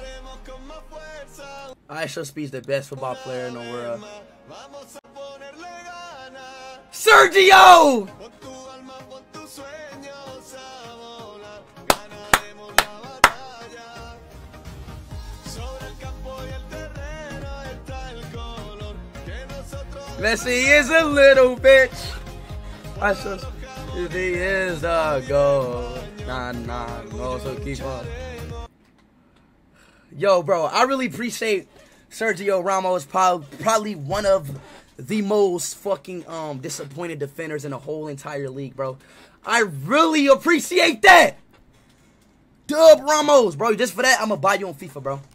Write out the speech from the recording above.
IShowSpeed is the best football player in the world. Sergio! Messi is a little bitch. IShowSpeed, he is the goal. No, so keep on. Yo, bro, I really appreciate Sergio Ramos, probably one of the most fucking disappointed defenders in the whole entire league, bro. I really appreciate that. Dub Ramos, bro. Just for that, I'm gonna buy you on FIFA, bro.